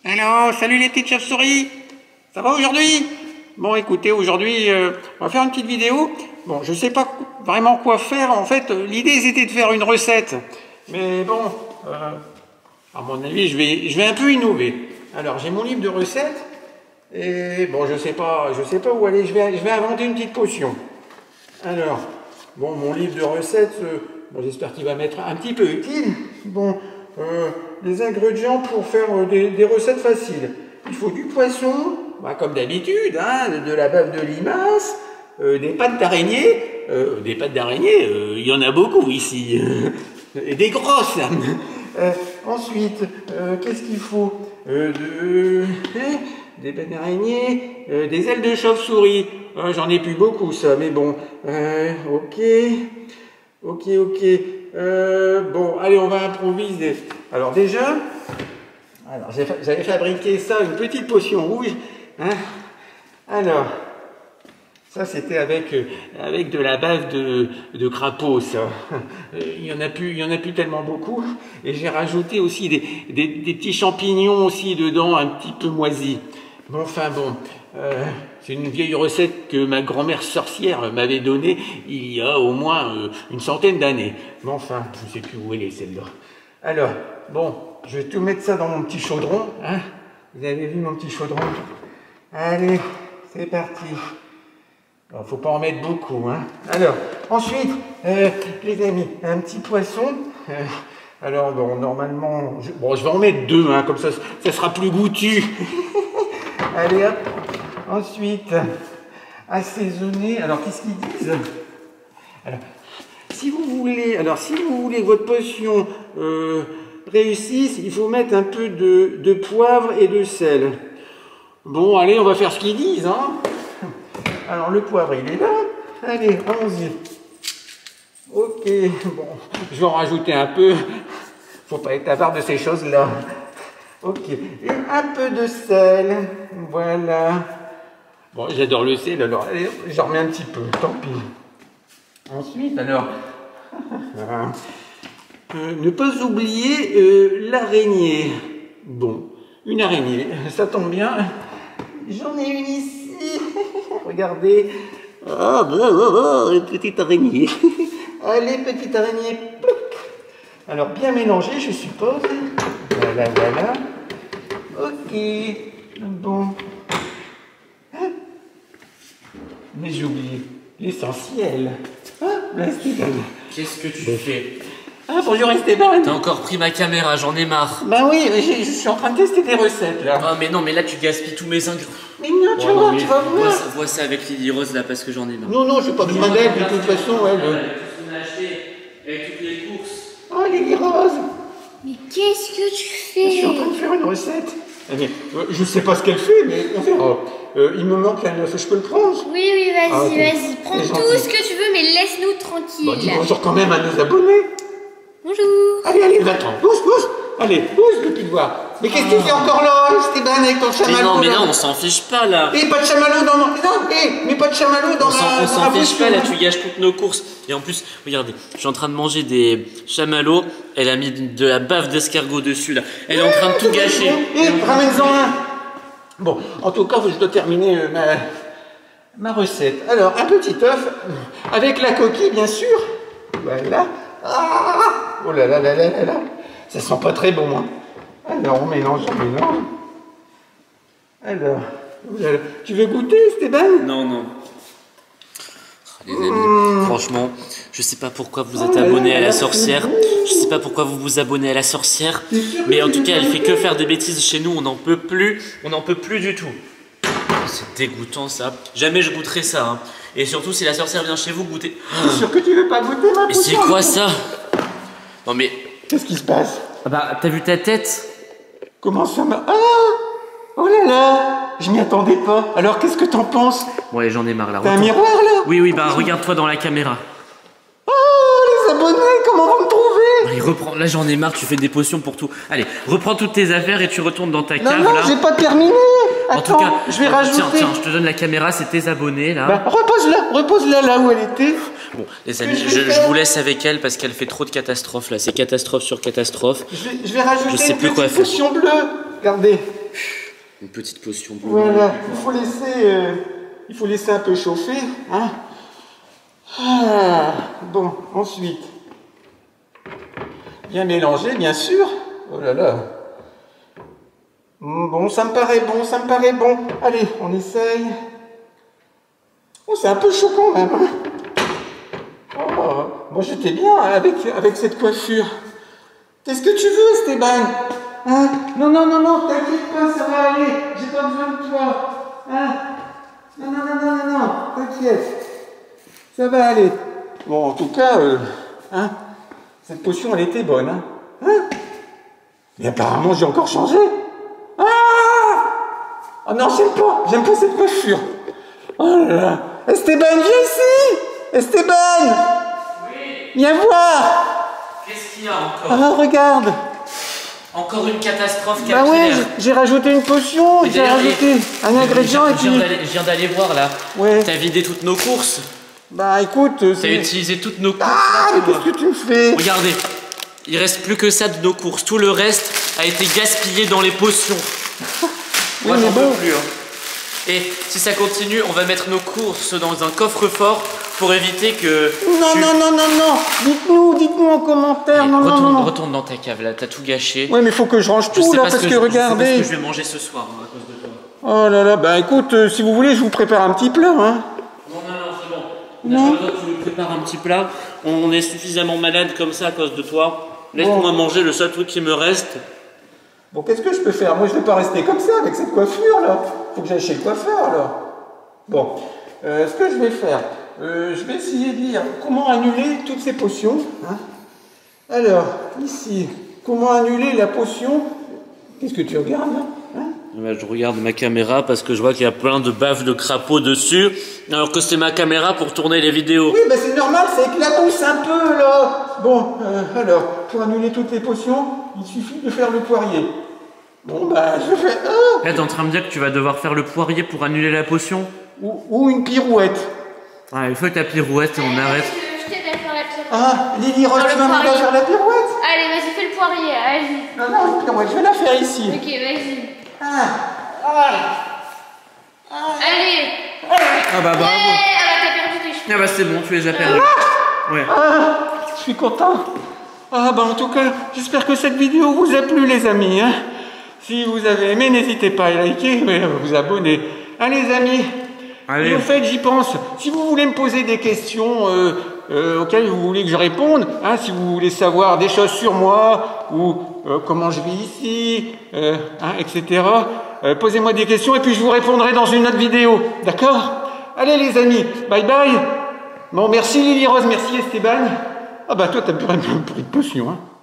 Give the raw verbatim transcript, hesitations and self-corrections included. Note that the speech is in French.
Alors, salut les petites chauves-souris. Ça va aujourd'hui? Bon, écoutez, aujourd'hui, euh, on va faire une petite vidéo. Bon, je sais pas vraiment quoi faire. En fait, l'idée, c'était de faire une recette. Mais bon, euh, à mon avis, je vais, je vais un peu innover. Alors, j'ai mon livre de recettes. Et bon, je sais pas, je sais pas où aller. Je vais, je vais inventer une petite potion. Alors, bon, mon livre de recettes, euh, bon, j'espère qu'il va m'être un petit peu utile. Bon, euh, les ingrédients pour faire euh, des, des recettes faciles. Il faut du poisson, bah, comme d'habitude, hein, de, de la bave de limace, euh, des pâtes d'araignée. Euh, des pâtes d'araignée, euh, il y en a beaucoup ici. Et des grosses. Euh, ensuite, euh, qu'est-ce qu'il faut euh, de, euh, des pâtes d'araignée, euh, des ailes de chauve-souris. Euh, J'en ai plus beaucoup, ça, mais bon. Euh, ok. Ok, ok. Euh, bon, allez, on va improviser. Alors déjà, alors j'avais fabriqué ça, une petite potion rouge. Hein. Alors, ça c'était avec, euh, avec de la bave de, de crapaud, ça. Il y en a plus, il y en a plus tellement beaucoup. Et j'ai rajouté aussi des, des, des petits champignons aussi dedans, un petit peu moisis. Bon, enfin bon, euh, c'est une vieille recette que ma grand-mère sorcière m'avait donnée il y a au moins euh, une centaine d'années. Mais enfin, je ne sais plus où elle est celle-là. Alors, bon, je vais tout mettre ça dans mon petit chaudron. Hein. Vous avez vu mon petit chaudron? Allez, c'est parti. Alors, faut pas en mettre beaucoup. Hein. Alors, ensuite, euh, les amis, un petit poisson. Euh, alors, bon, normalement, je, bon, je vais en mettre deux, hein, comme ça, ça sera plus goûtu. Allez hop, ensuite, assaisonner. Alors, qu'est-ce qu'ils disent? Alors, si vous voulez, alors, si vous voulez que votre potion euh, réussisse, il faut mettre un peu de, de poivre et de sel. Bon, allez, on va faire ce qu'ils disent, hein. Alors, le poivre, il est là. Allez, allons-y. Ok, bon, je vais en rajouter un peu. Faut pas être avare de ces choses-là. Ok, et un peu de sel, voilà. Bon, j'adore le sel, alors allez, j'en remets un petit peu, tant pis. Ensuite, alors, euh, ne pas oublier euh, l'araignée. Bon, une araignée, ça tombe bien. J'en ai une ici, regardez. Ah, bah, bah, bah, une petite araignée. Allez, petite araignée. Alors, bien mélangé, je suppose. Voilà, voilà. Ok, bon. Hein? Mais j'ai oublié l'essentiel. Ah, là, Esteban. Qu'est-ce que tu fais? Ah, bonjour Esteban. T'as encore pris ma caméra, j'en ai marre. Bah oui, je suis en train de tester des recettes, là. Ah, mais non, mais là, tu gaspilles tous mes ingrédients. Mais non, tu Ouais, vas non, voir, mais tu vas vois voir. ça, vois ça avec Lily Rose, là, parce que j'en ai marre. Non, non, je n'ai pas besoin d'aide, de toute façon, elle. Tout ce qu'on a acheté, avec toutes les courses. Oh, Lily Rose. Mais qu'est-ce que tu fais? Je suis en train de faire une recette. Eh bien, je ne sais pas ce qu'elle fait, mais on verra. Euh, il me manque un œuf, je peux le prendre? Oui, oui, vas-y, Ah, ok. vas-y. Prends C'est tout gentil. ce que tu veux, mais laisse-nous tranquille. Bah, dis bonjour quand même à nos abonnés. Bonjour. Allez, allez, va-t'en. Pousse, pousse. Allez, pousse, je peux plus te voir. Mais qu'est-ce que tu fais encore là, Esteban, avec ton chamallow? Mais non, mais là là, on s'en fiche pas, là. Eh, pas de chamallow dans... Non, eh, mais pas de chamallow dans On s'en- la... on dans la s'en fiche potion. pas, là, tu gâches toutes nos courses. Et en plus, regardez, je suis en train de manger des chamallows. Elle a mis de la bave d'escargot dessus, là. Elle est en train de tout gâcher. Eh, ramène-en un. Bon, en tout cas, je dois terminer euh, ma... ma recette. Alors, un petit œuf, avec la coquille, bien sûr. Voilà. Ah, oh là là là là là là. Ça sent pas très bon, hein. Alors, on mélange, on mélange. Alors, oh là là. Tu veux goûter, Esteban? Non, non. Ah, les amis, mmh. Franchement, je sais pas pourquoi vous êtes abonné à la sorcière. Je sais pas pourquoi vous vous abonnez à la sorcière. Mais en tout cas, elle fait que faire des bêtises chez nous. On n'en peut plus. On n'en peut plus du tout. C'est dégoûtant, ça. Jamais je goûterai ça. Hein. Et surtout, si la sorcière vient chez vous, goûter. Je suis sûr que tu veux pas goûter, ma Mais c'est quoi ça? Non, mais. Qu'est-ce qui se passe? Ah bah, t'as vu ta tête? Comment ça m'a... Ah! Oh là là! Je m'y attendais pas. Alors, qu'est-ce que t'en penses? Ouais, j'en ai marre là. T'as un Retourne. miroir, là? Oui, oui, bah regarde-toi dans la caméra. Oh, les abonnés, comment vont me trouver? Allez, reprends. Là, j'en ai marre, tu fais des potions pour tout. Allez, reprends toutes tes affaires et tu retournes dans ta Non, cave, non, là. j'ai pas terminé. En Attends, tout cas, je vais rajouter... Tiens, tiens, je te donne la caméra, c'est tes abonnés, là. Bah, repose-la, repose-la là où elle était. Bon, les amis, je, je vous laisse avec elle parce qu'elle fait trop de catastrophes, là. C'est catastrophe sur catastrophe. Je vais, je vais rajouter Je sais une plus quoi petite faire. potion bleue. Regardez. Une petite potion bleue. Voilà, il faut laisser, euh, il faut laisser un peu chauffer. Hein. Ah, bon, ensuite, bien mélanger, bien sûr. Oh là là. Bon, ça me paraît bon, ça me paraît bon. Allez, on essaye. Oh, c'est un peu chaud quand même. Hein. Oh, moi j'étais bien avec, avec cette coiffure. Qu'est-ce que tu veux, Esteban? Hein? Non, non, non, non, t'inquiète pas, ça va aller. J'ai pas besoin de toi. Hein? Non, non, non, non, non, non, t'inquiète. Ça va aller. Bon, en tout cas, euh, hein, cette potion, elle était bonne. Hein? Hein? Mais apparemment, j'ai encore changé. Ah! Oh non, j'aime pas, j'aime pas cette coiffure. Oh là là. Esteban, viens ici! Esteban! Oui. Viens voir! Qu'est-ce qu'il y a encore? Ah, regarde! Encore une catastrophe Bah capillaire. ouais, j'ai rajouté une potion, j'ai rajouté un ingrédient et Je viens puis... d'aller- je viens d'aller voir là. Ouais. T'as vidé toutes nos courses. Bah écoute, euh, T'as c'est... utilisé toutes nos courses. Ah, là, mais pour- qu'est-ce que tu me fais? Regardez, il reste plus que ça de nos courses. Tout le reste a été gaspillé dans les potions. Moi, Oui, j'en mais peux bon. plus. Hein. Et si ça continue, on va mettre nos courses dans un coffre-fort pour éviter que. Non, tu- non, non, non, non! Dites-nous, dites-nous en commentaire, Allez, non, non, retourne, non, non. retourne dans ta cave là, t'as tout gâché. Ouais, mais faut que je range Je tout sais là, pas ce parce que, je- je sais pas regardez... ce que je vais manger ce soir hein, à cause de toi. Oh là là, bah écoute, euh, si vous voulez, je vous prépare un petit plat, hein. Non, non, non, c'est bon. On a Non. pas besoin que tu nous prépares un petit plat. On est suffisamment malade comme ça à cause de toi. Laisse-moi Bon. manger le seul truc qui me reste. Bon, qu'est-ce que je peux faire? Moi, je vais pas rester comme ça, avec cette coiffure, là. Faut que j'aille chez le coiffeur, alors. Bon, euh, ce que je vais faire, euh, je vais essayer de lire comment annuler toutes ces potions. Hein. Alors, ici, comment annuler la potion? Qu'est-ce que tu regardes, là? Hein? Ouais, je regarde ma caméra parce que je vois qu'il y a plein de baves de crapauds dessus, alors que c'est ma caméra pour tourner les vidéos. Oui, bah c'est normal, ça éclabousse un peu, là. Bon, euh, alors, pour annuler toutes les potions, il suffit de faire le poirier. Bon, bah, je fais un. Là, t'es en train de me dire que tu vas devoir faire le poirier pour annuler la potion? Ou, ou une pirouette. Ouais, il faut ta pirouette et on arrête. Je t'aide à faire la pirouette. Ah, Lily Rose, Ah, tu le vas m'aider à poirier. faire la pirouette? Allez, vas-y, fais le poirier, vas-y. Non, non, une pirouette, je vais la faire ici. Ok, vas-y. Ah, ah, Allez. Ah bah Ouais, bravo. ah bah t'as perdu tes cheveux. Ah bah c'est bon, tu les as perdus. Ouais. ah, je suis content. Ah, bah en tout cas, j'espère que cette vidéo vous a plu, les amis. Hein. Si vous avez aimé, n'hésitez pas à liker et à vous abonner. Hein, les amis? Allez. Et au fait, j'y pense. Si vous voulez me poser des questions euh, euh, auxquelles vous voulez que je réponde, hein, si vous voulez savoir des choses sur moi, ou euh, comment je vis ici, euh, hein, et cetera, euh, posez-moi des questions et puis je vous répondrai dans une autre vidéo. D'accord? Allez les amis, bye bye. Bon, merci Lily Rose, merci Esteban. Ah bah toi, t'as pris une potion, hein.